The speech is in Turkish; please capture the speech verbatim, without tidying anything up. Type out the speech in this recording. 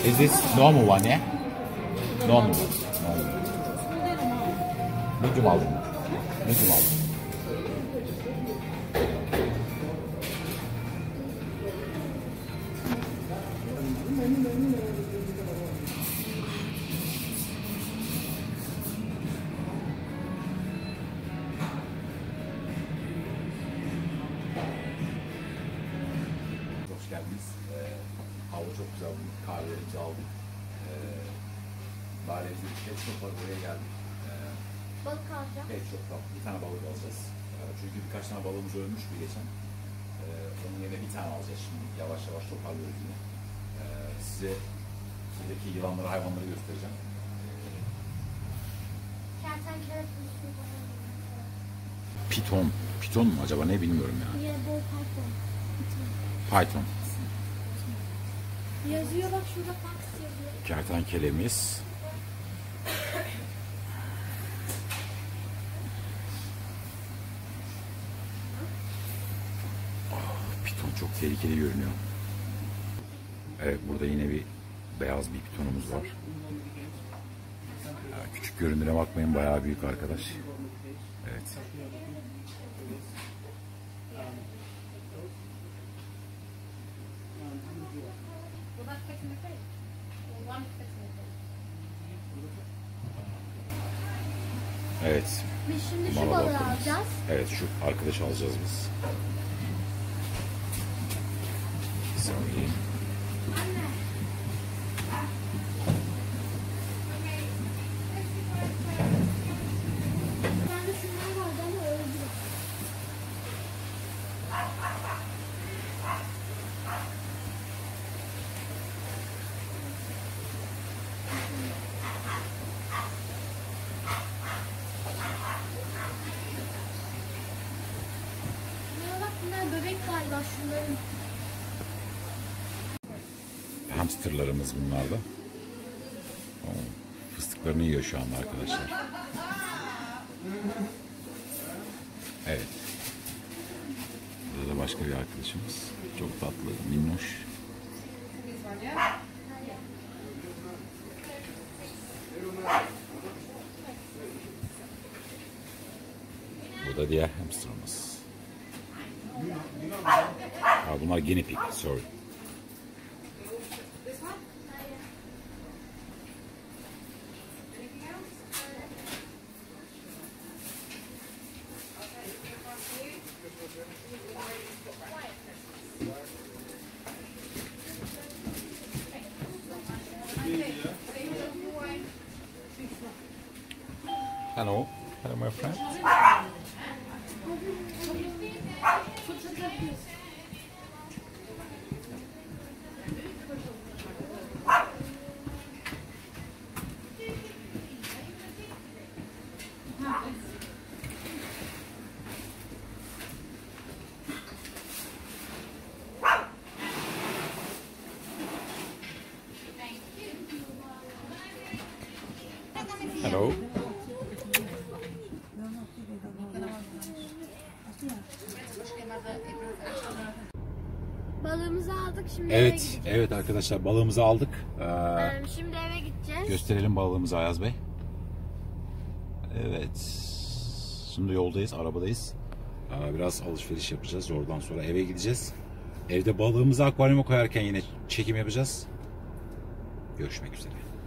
Is this normal one, yeah? Normal one. Normal. Medium aldım. Medium aldım. Hoş geldiniz. Ee, hava çok güzel. Kahvelerimizi aldık. Ee, Bahar'ımızın pet shop var, buraya geldik. Ee, Balık alacağım. Pet shop'tan bir tane balık alacağız. Ee, çünkü birkaç tane balığımız ölmüştü geçen. Ee, onun yerine bir tane alacağız şimdi. Yavaş yavaş toparlıyoruz yine. Ee, size buradaki yılanları, hayvanları göstereceğim. Kertenkele kuzusu falan. Piton. Piton mu acaba, ne bilmiyorum ya. Bir de python. Python. Yazıyor bak, şurada fox yazıyor. Kertenkelemiz. Oh, piton çok tehlikeli görünüyor. Evet, burada yine bir beyaz bir pitonumuz var. Ya, küçük görünüre bakmayın, bayağı büyük arkadaş. Evet. Evet. Biz şimdi şu Mala balığı balığımız. alacağız. Evet, şu arkadaşı alacağız biz. Sorry. Ben de şunlar vardı ama öldü. Ya bak, bunlar bebek galiba şunların. Hamsterlarımız bunlar da. Oo, fıstıklarını yiyor şu anda arkadaşlar. Evet. Burada da başka bir arkadaşımız. Çok tatlı, minnoş. Bu da diğer hamsterımız. Ha, bunlar guinea pig, sorry. Hello. Hello, my friend. Hello. Balığımızı aldık, şimdi eve Evet, gideceğiz. evet arkadaşlar, balığımızı aldık. Ee, Ee, Şimdi eve gideceğiz. gösterelim balığımızı Ayaz Bey. Evet. Şimdi yoldayız, arabadayız. Ee, biraz alışveriş yapacağız. Oradan sonra eve gideceğiz. Evde balığımızı akvaryuma koyarken yine çekim yapacağız. Görüşmek üzere.